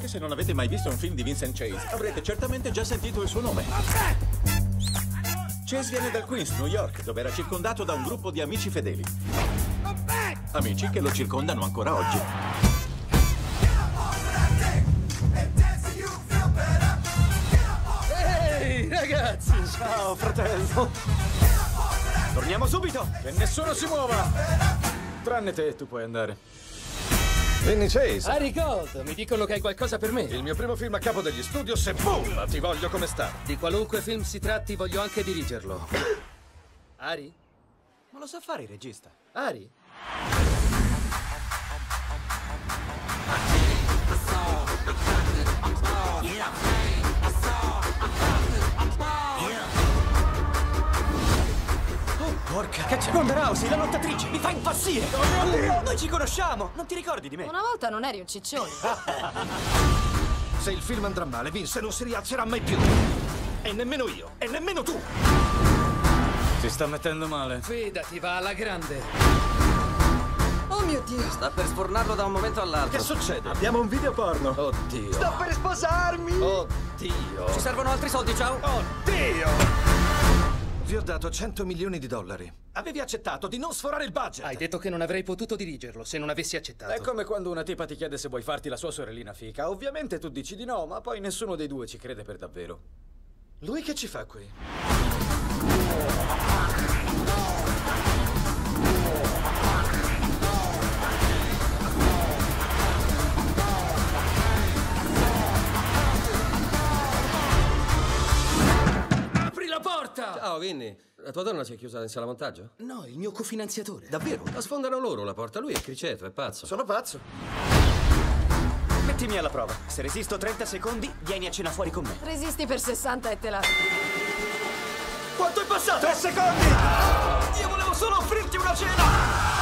Anche se non avete mai visto un film di Vincent Chase, avrete certamente già sentito il suo nome. Chase viene dal Queens, New York, dove era circondato da un gruppo di amici fedeli. Amici che lo circondano ancora oggi. Ehi, ragazzi! Ciao, fratello. Torniamo subito. Che nessuno si muova! Tranne te, tu puoi andare. Vinny Chase. Harry Gold, mi dicono che hai qualcosa per me. Il mio primo film a capo degli studios e boom! Ti voglio come sta. Di qualunque film si tratti, voglio anche dirigerlo. Harry? Ma lo sa fare il regista? Harry? Porca, che c'è? Ronda Rousey, la lottatrice, mi fa impazzire! Oh mio Dio! Noi ci conosciamo! Non ti ricordi di me? Una volta non eri un ciccione. Se il film andrà male, Vince non si rialzerà mai più. E nemmeno io, e nemmeno tu. Si sta mettendo male. Fidati, va alla grande. Oh mio Dio. Sta per sfornarlo da un momento all'altro. Che succede? Abbiamo un video porno. Oddio. Sto per sposarmi! Oddio! Ci servono altri soldi, ciao? Oddio! Vi ho dato 100 milioni di dollari. Avevi accettato di non sforare il budget. Hai detto che non avrei potuto dirigerlo se non avessi accettato. È come quando una tipa ti chiede se vuoi farti la sua sorellina fica. Ovviamente tu dici di no, ma poi nessuno dei due ci crede per davvero. Lui che ci fa qui? Apri la porta! Ciao, Vinny. La tua donna si è chiusa in sala montaggio? No, il mio cofinanziatore. Davvero? La sfondano loro la porta. Lui è criceto, è pazzo. Sono pazzo. Mettimi alla prova. Se resisto 30 secondi, vieni a cena fuori con me. Resisti per 60 e te la... Quanto è passato? 3 secondi! Io volevo solo offrirti una cena!